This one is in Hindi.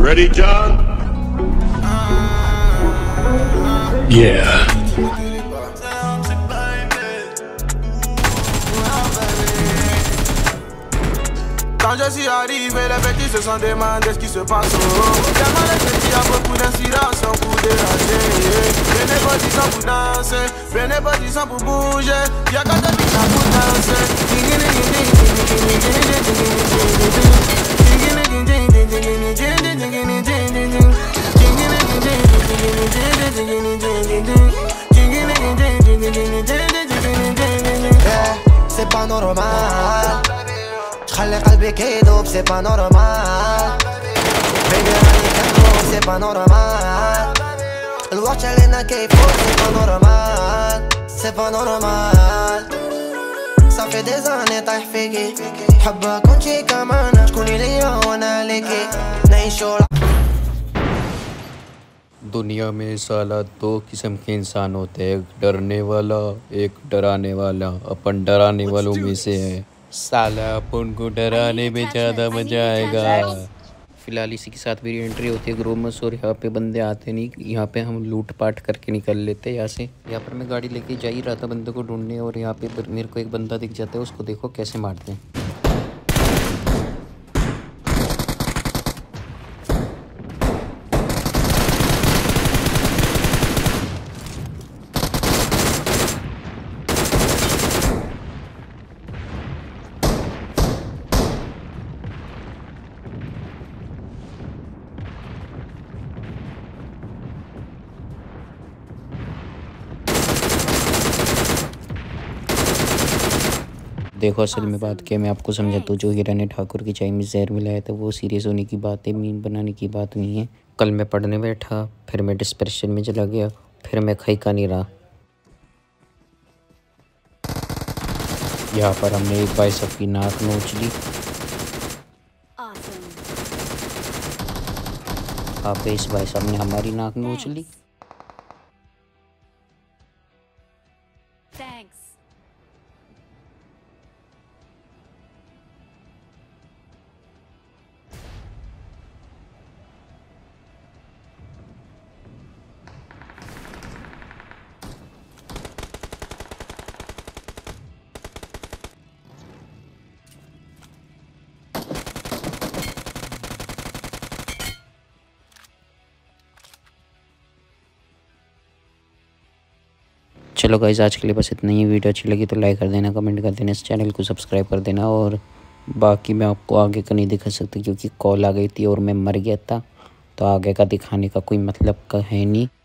Ready, John? Yeah. Quand je suis arrivé, les petits se sont demandé ce qui se passe. Tellement les petits, a beaucoup d'inspiration pour déranger. Venez bâtissant pour danser, venez bâtissant pour bouger. Y'a qu'à te piquer pour danser. C'est pas normal. خلي قلبك يدوب سي با نورمال بيبي راني كنروح سي با نورمال الوقت علينا كيفوت سي با نورمال سي با نورمال صافي دي زاني طايح فيكي حبك كنتي كمان تكوني ليا وانا ليكي نعيشو दुनिया में साला दो किस्म के इंसान होते हैं, एक डरने वाला एक डराने वाला। अपन डराने वालों में से है। साला अपन को डराने में ज़्यादा मजा आएगा। फिलहाल इसी के साथ मेरी एंट्री होती है ग्रुप में। और यहाँ पे बंदे आते नहीं, यहाँ पे हम लूट पाट करके निकल लेते हैं यहाँ से। यहाँ पर मैं गाड़ी लेके जा ही रहा था बंदे को ढूंढने, और यहाँ पे मेरे को एक बंदा दिख जाता है। उसको देखो कैसे मारते हैं। देखो असल में बात क्या मैं आपको समझाता हूँ। जो हिरानी ठाकुर की चाय में जहर मिलाया था वो सीरियस होने की बात है, मीन बनाने की बात नहीं है। कल मैं पढ़ने बैठा, फिर मैं डिस्प्रेशन में चला गया, फिर मैं खाई का नहीं रहा। यहाँ पर हमने एक भाई सबकी नाक नोच ली। आप इस भाई साहब ने हमारी नाक नोच ली। चलो गाइस आज के लिए बस इतना ही। वीडियो अच्छी लगी तो लाइक कर देना, कमेंट कर देना, इस चैनल को सब्सक्राइब कर देना। और बाकी मैं आपको आगे का नहीं दिखा सकता क्योंकि कॉल आ गई थी और मैं मर गया था, तो आगे का दिखाने का कोई मतलब का है नहीं।